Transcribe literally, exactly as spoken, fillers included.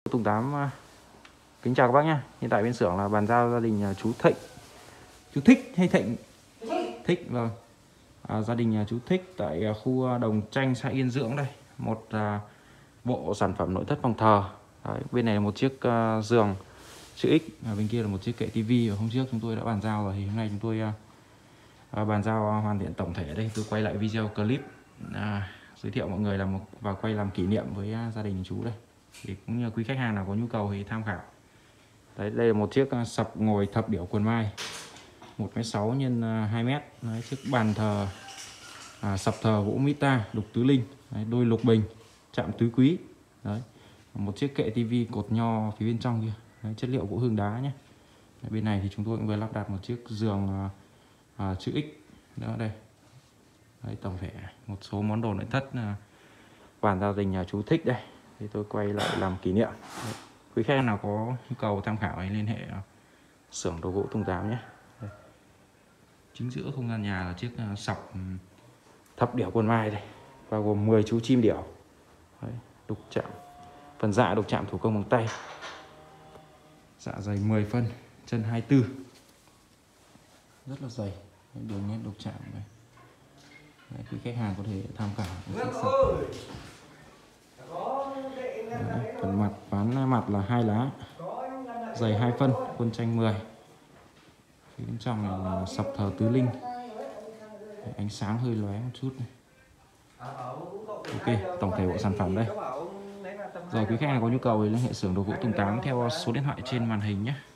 Tùng Tám kính chào các bác nhé. Hiện tại bên xưởng là bàn giao gia đình chú Thịnh, chú Thích hay Thịnh? Thích, vâng. À, gia đình nhà chú Thích tại khu Đồng Tranh, xã Yên Dưỡng đây. Một à, bộ sản phẩm nội thất phòng thờ. Đấy, bên này là một chiếc uh, giường chữ X, và bên kia là một chiếc kệ tivi. Và hôm trước chúng tôi đã bàn giao rồi, thì hôm nay chúng tôi uh, bàn giao hoàn thiện tổng thể đây. Tôi quay lại video clip uh, giới thiệu mọi người là một và quay làm kỷ niệm với uh, gia đình chú đây. Thì cũng như quý khách hàng nào có nhu cầu thì tham khảo. Đấy, đây là một chiếc uh, sập ngồi thập điểu quần mai một mét sáu nhân hai mét. Đấy, chiếc bàn thờ à, sập thờ gỗ Mita đục tứ linh. Đấy, đôi lục bình chạm tứ quý. Đấy, một chiếc kệ tivi cột nho phía bên trong kia. Đấy, chất liệu gỗ hương đá nhé. Đấy, bên này thì chúng tôi cũng vừa lắp đặt một chiếc giường à, à, chữ X nữa đây. Đấy, tổng thể một số món đồ nội thất à, bàn gia đình nhà chú Thích đây. Thì tôi quay lại làm kỷ niệm. Đấy, quý khách nào có nhu cầu tham khảo hãy liên hệ à, xưởng đồ gỗ Tùng Tám nhé. Đây. Chính giữa không gian nhà là chiếc uh, sọc um, thập điểu quần mai đây, bao gồm mười chú chim điểu. Đấy, đục chạm, phần dạ đục chạm thủ công bằng tay, dạ dày mười phân, chân hai mươi tư, rất là dày. Đấy, đường nét đục chạm này. Đấy, quý khách hàng có thể tham khảo. Đấy, phần mặt ván mặt là hai lá, dày hai phân, quân tranh mười. Phía bên trong này là sập thờ tứ linh. Đấy, ánh sáng hơi lóe một chút này. Ok, tổng thể bộ sản phẩm đây. Rồi quý khách hàng có nhu cầu thì liên hệ xưởng đồ gỗ Tùng Tám theo số điện thoại trên màn hình nhé.